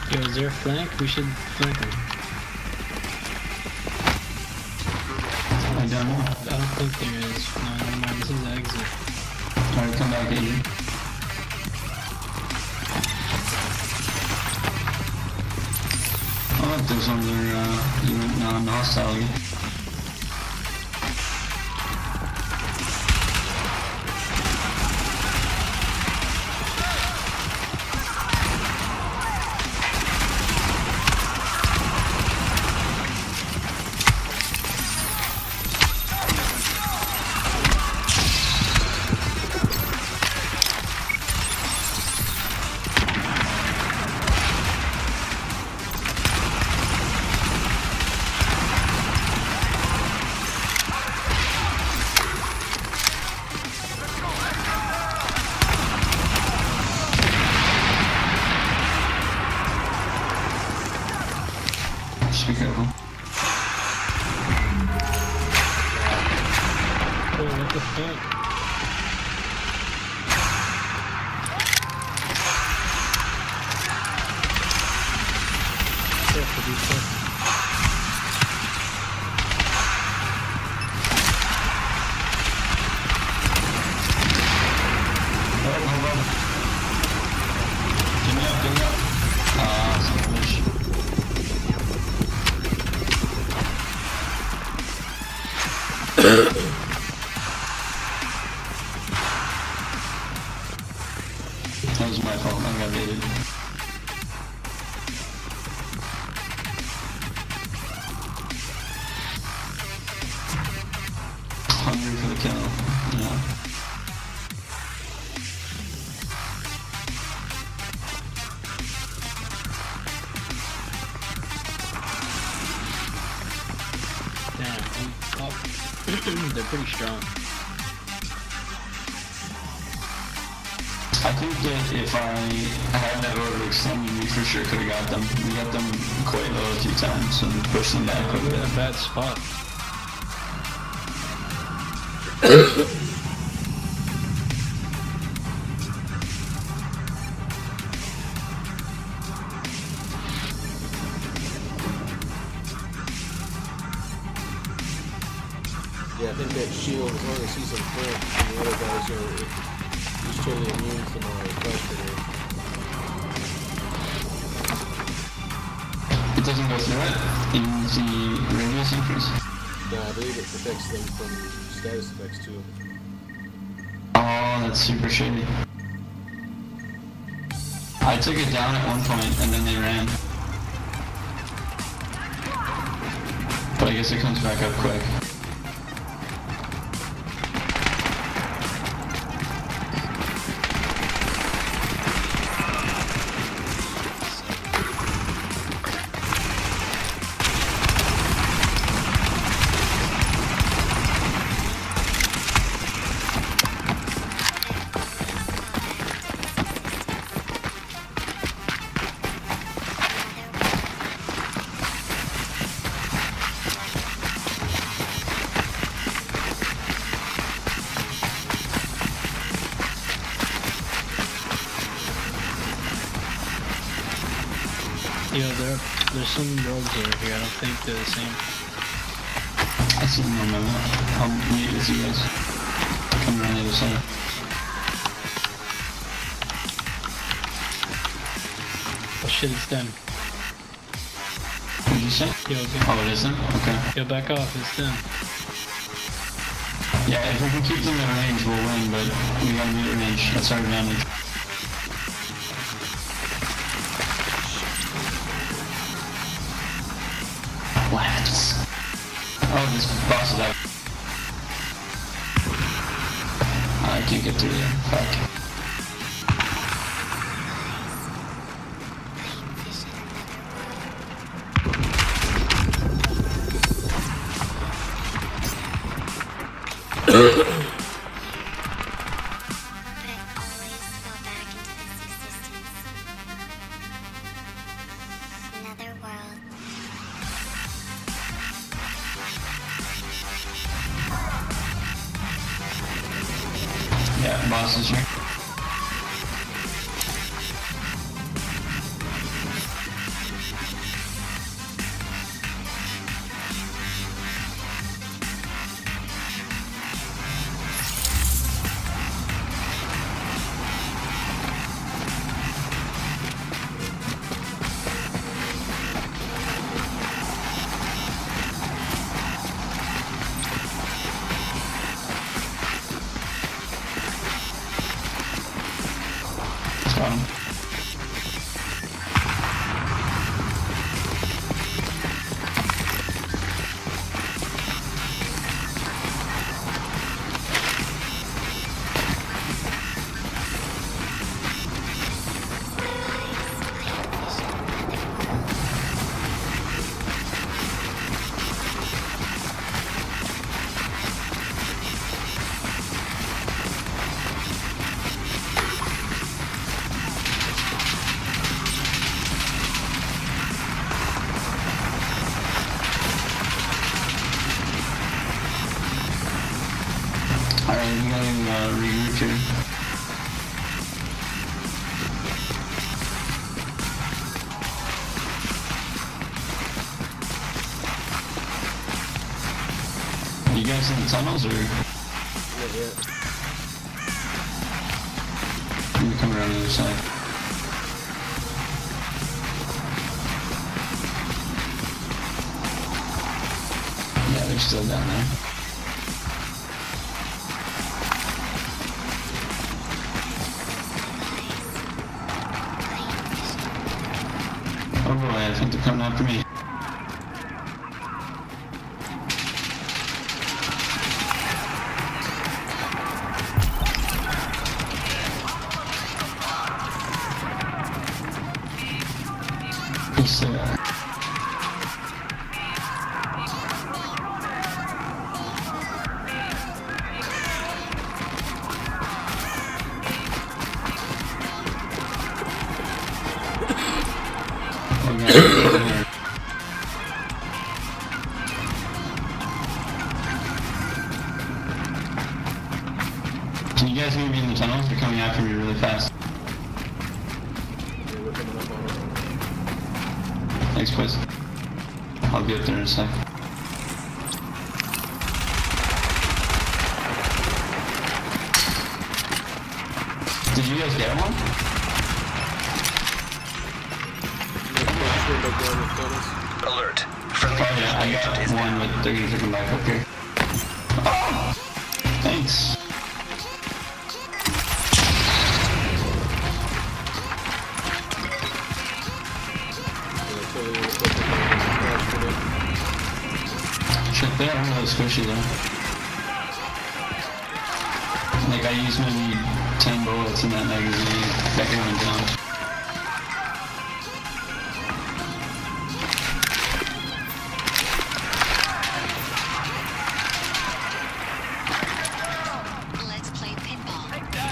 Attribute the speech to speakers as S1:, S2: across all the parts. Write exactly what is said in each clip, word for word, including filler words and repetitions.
S1: Yo, is there a flank? We should flank him.
S2: I don't know.
S1: I don't think there is. No, never mind. This is the exit.
S2: Alright, come back, Adrian. Oh, look, there's another, uh, unit non-hostile again. Just be careful.
S1: Oh, what the fuck? Careful, be careful.
S2: Oh, hold on. Get me up, get me up. Ah, some fish. That was my fault, I got baited. Hungry for the kill, yeah.
S1: Damn, oh. They're pretty strong.
S2: I think that if I had that order extended, we for sure could have got them. We got them quite low a few times and pushed them back a
S1: We're
S2: little
S1: in
S2: bit.
S1: a bad spot.
S3: Yeah, I think that shield, as long as he's in front, and the other guys are, he's totally immune from our pressure there.
S2: It doesn't go through it in the radius increase.
S3: No, I believe it protects them from status effects too.
S2: Oh, that's super shitty. I took it down at one point and then they ran. But I guess it comes back up quick.
S1: Yo, there, there's some rogues over here. I don't think they're the same.
S2: I see them on my map. I'll meet with you guys. Come around the other side.
S1: Oh shit, it's them.
S2: What did you say?
S1: Yo, go.
S2: Oh, it is them? Okay.
S1: Yo, back off, it's them.
S2: Yeah, if we can keep them at range, we'll win, but we gotta be at range. That's our advantage. What? Oh, this boss is out. I can't get through there. Fuck. Yeah, boss is here. we gotta uh, regroup here. You guys in the tunnels or?
S3: Not yet.
S2: Let me come around the other side. Yeah, they're still down there. Oh boy, I think they're coming after me. Yes, they are. Can you guys hear me in the tunnels? They're coming after me really fast.
S3: Yeah, we're coming up on it.
S2: Thanks, Quiz. I'll get up there in a sec. Did you guys get one?
S4: Alert.
S2: Oh
S4: Friendly
S2: yeah, I
S4: agent
S2: got
S4: is
S2: one, but they're gonna take him back up here. Oh! Thanks. Shit, they are really squishy though. Like I used maybe ten bullets in that magazine. Back everyone down.
S5: Let's play pinball.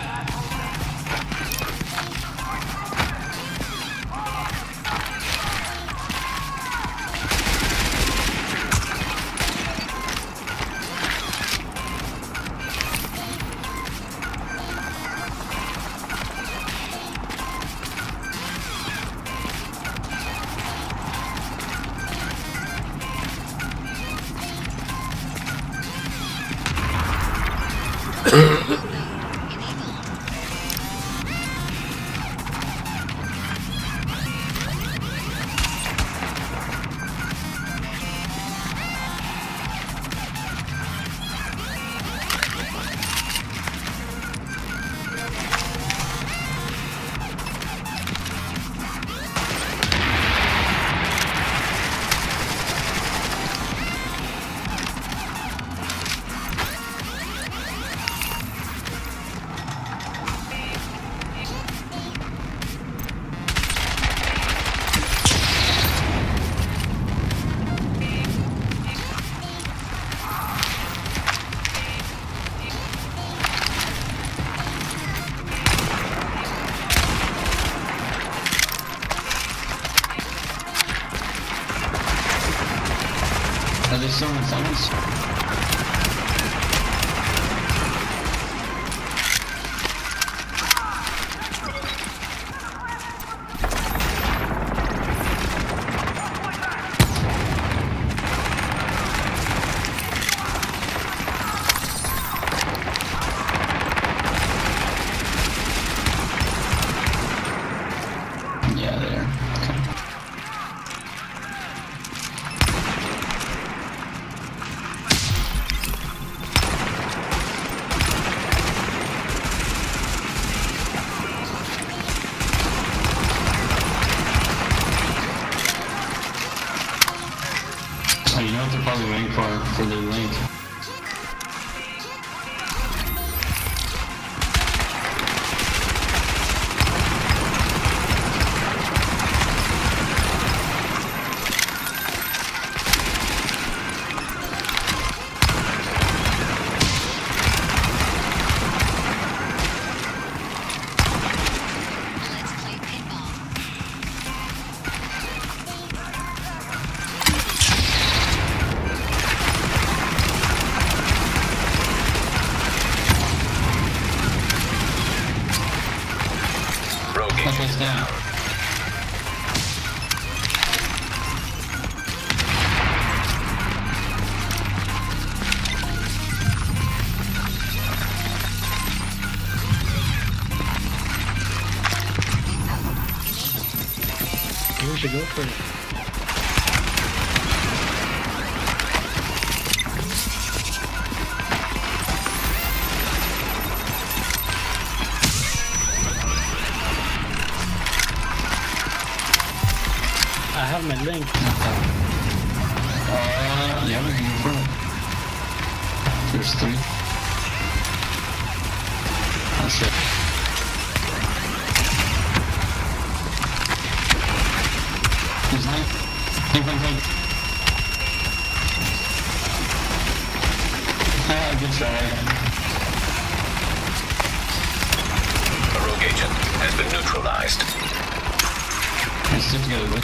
S2: Are they still in the tunnels? Yeah, they are. Okay. Oh, you know what they're probably waiting for for their link.
S5: Let's play pinball.
S2: guy's down.
S1: We should go for it. I have my link.
S2: Uh, yeah, we can go for it. There's three. Oh shit. He's like, think I'm like, ah, good try.
S4: A rogue agent has been neutralized.
S2: Let's stick together, boy.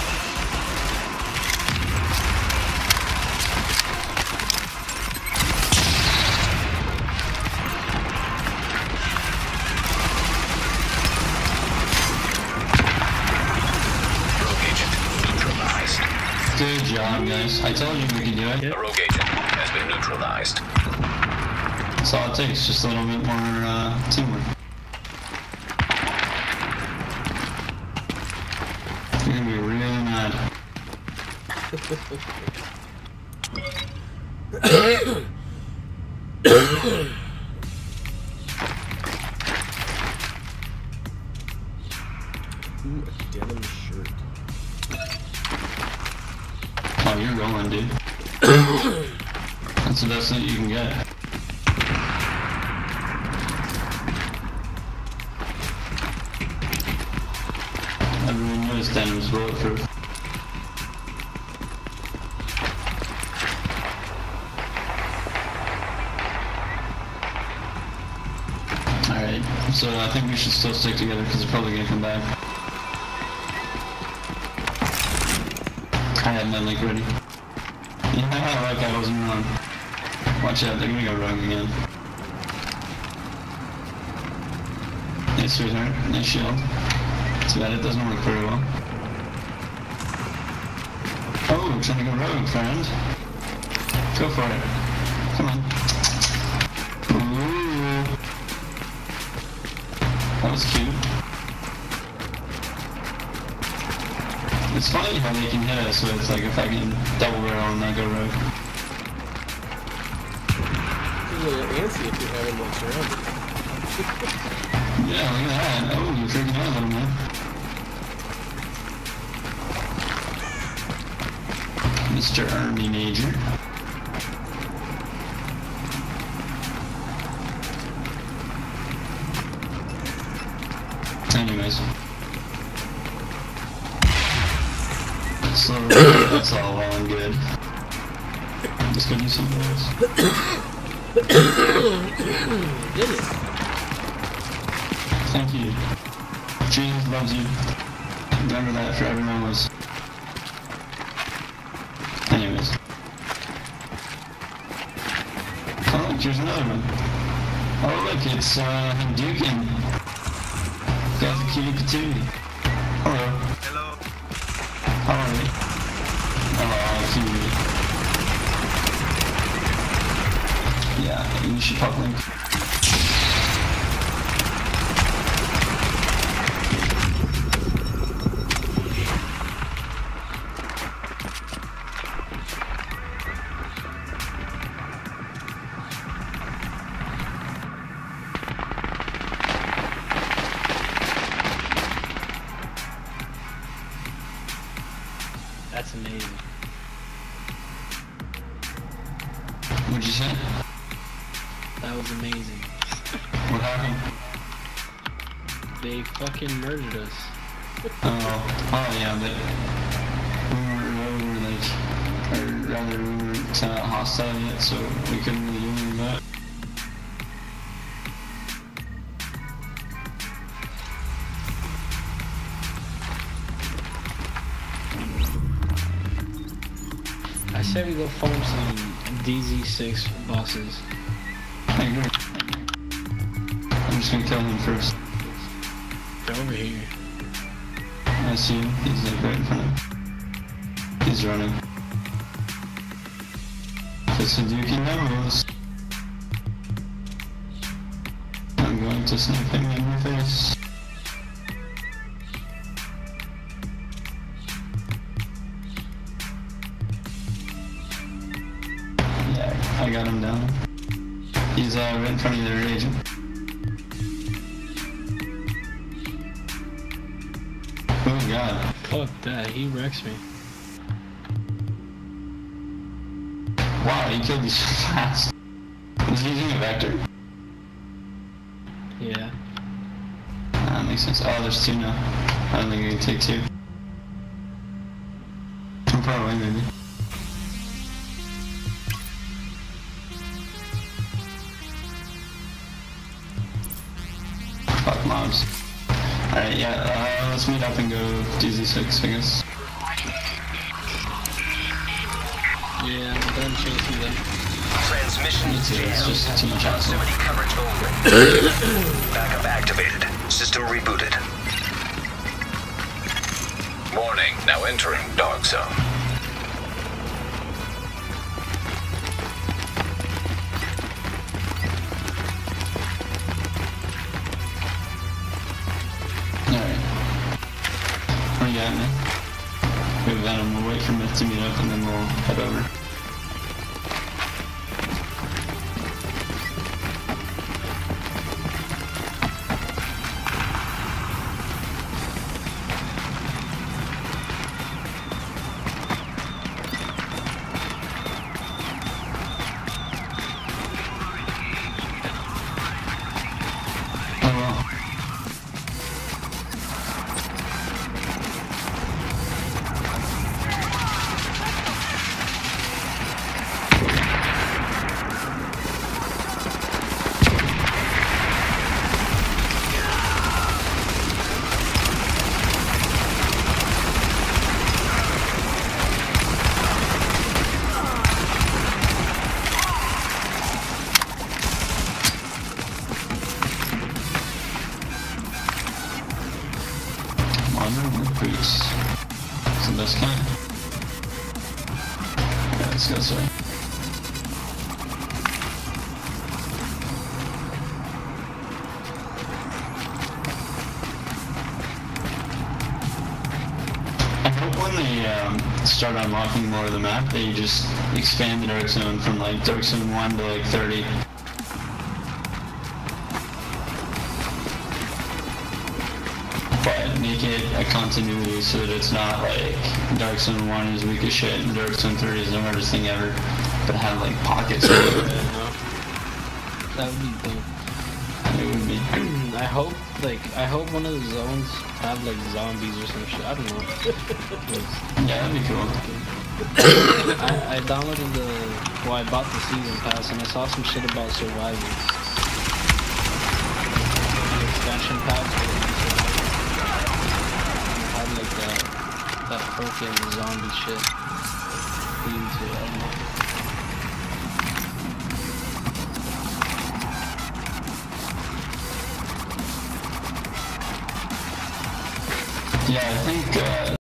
S2: Good job, guys. I told you we could do it.
S4: A rogue agent has been neutralized.
S2: That's all it takes, just a little bit more uh, teamwork. You're gonna be really mad.
S3: Ooh, a denim shirt.
S2: Oh, you're rolling, dude. That's the best that you can get. Everyone knows denim's bulletproof. Alright, so I think we should still stick together because they're probably gonna come back. I had my link ready. Yeah, like I wasn't wrong. Watch out, they're gonna go rogue again. Hey, sweetheart, nice shield. Too bad it doesn't work very well. Oh, trying to go rogue, friend. Go for it. Come on. Ooh. That was cute. It's funny how they can hit us with, like, if I can double barrel and not go rogue.
S3: It's a little antsy if you have him like surrounded.
S2: Yeah, look at that. Oh, you're freaking out a little bit. Mister Army Major. Anyways. So, that's all well and good. Let's go do something else.
S3: Goodness.
S2: Thank you. Jesus loves you. Remember that for everyone was. Anyways. Oh look, here's another one. Oh look, it's uh Dukin. Got the cutie patootie. Hello.
S4: Hello.
S2: How are you? Oh, cutie. Yeah, you should pop link.
S1: That's amazing.
S2: What'd you say?
S1: That was amazing.
S2: What happened?
S1: They fucking murdered us.
S2: Oh, oh yeah, but we weren't, we were like, or rather we weren't uh, hostile yet, so we couldn't really do anything about it.
S1: I say we go farm some D Z six bosses.
S2: I agree. I'm just gonna kill him first.
S1: They're over here.
S2: I see him. He's like right in front of me. He's running. The Suzuki knows. I'm going to snipe him in the face. Yeah, I got him down. He's uh, right in front of their agent. Oh god.
S1: Fuck that, he wrecks me.
S2: Wow, he killed you so fast. Was he using a vector?
S1: Yeah.
S2: That makes sense. Oh, there's two now. I don't think we can take two. I'm far away, maybe. Fuck mobs. Alright, yeah, uh, let's meet up and go D Z six, I guess.
S1: Yeah, I'm done chasing them.
S4: Transmission
S2: Me too, it's
S4: jammed.
S2: just too much hassle.
S4: Proximity coverage over. Backup activated. System rebooted. Warning, now entering Dark Zone.
S2: Alright. Where you at, man? We have Venom, we'll wait for Myth to meet up and then we'll head over. Oh well. Modern recruits. It's the best kind. Yeah, let's go this way. I hope when they um, start unlocking more of the map, they just expand the Dark Zone from like Dark Zone one to like thirty. But make it a continuity so that it's not like Dark Zone one is weak as shit and Dark Zone three is the hardest thing ever, but have like pockets of it.
S1: That would be dope.
S2: It would be.
S1: I hope, like, I hope one of the zones have like zombies or some shit. I don't know. 'Cause
S2: Yeah, that'd be cool.
S1: I, I downloaded the, well, I bought the season pass and I saw some shit about survivors. The expansion packs for the survivors. Had like that, that fucking zombie shit. Theme to it, I don't know.
S2: Yeah, I think uh,